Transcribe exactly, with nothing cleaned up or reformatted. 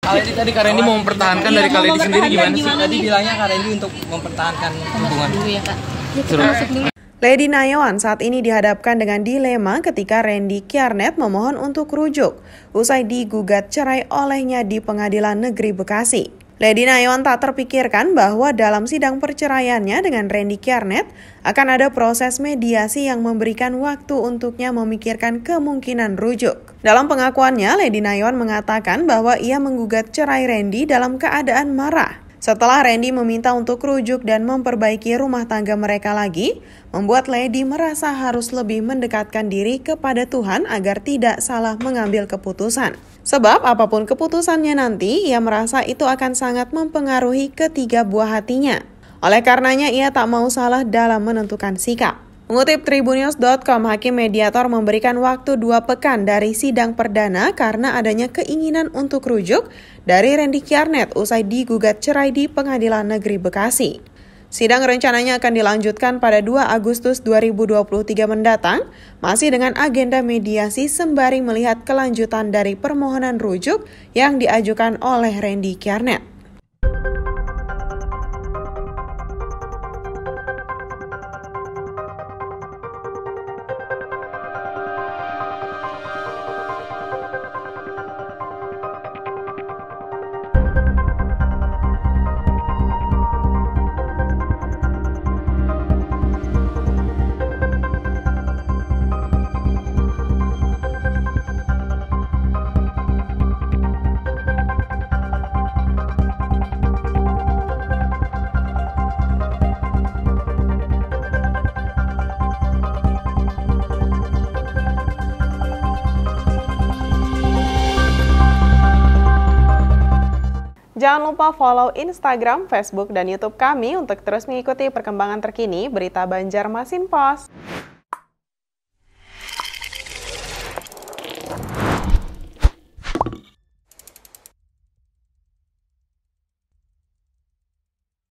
Kali ini tadi Kak Randy mau mempertahankan dari Kak Randy sendiri gimana sih? Tadi bilangnya Kak Randy untuk mempertahankan hubungan. Lady Nayawan saat ini dihadapkan dengan dilema ketika Randy Kjarnet memohon untuk rujuk usai digugat cerai olehnya di Pengadilan Negeri Bekasi. Lady Nayawan tak terpikirkan bahwa dalam sidang perceraiannya dengan Randy Kjarnet akan ada proses mediasi yang memberikan waktu untuknya memikirkan kemungkinan rujuk. Dalam pengakuannya, Lady Nayawan mengatakan bahwa ia menggugat cerai Randy dalam keadaan marah. Setelah Randy meminta untuk rujuk dan memperbaiki rumah tangga mereka lagi, membuat Lady merasa harus lebih mendekatkan diri kepada Tuhan agar tidak salah mengambil keputusan. Sebab apapun keputusannya nanti, ia merasa itu akan sangat mempengaruhi ketiga buah hatinya. Oleh karenanya, ia tak mau salah dalam menentukan sikap. Mengutip Tribunnews dot com, Hakim Mediator memberikan waktu dua pekan dari sidang perdana karena adanya keinginan untuk rujuk dari Randy Kjarnet usai digugat cerai di Pengadilan Negeri Bekasi. Sidang rencananya akan dilanjutkan pada dua Agustus dua ribu dua puluh tiga mendatang, masih dengan agenda mediasi sembari melihat kelanjutan dari permohonan rujuk yang diajukan oleh Randy Kjarnet. Jangan lupa follow Instagram, Facebook, dan YouTube kami untuk terus mengikuti perkembangan terkini berita Banjarmasin Post.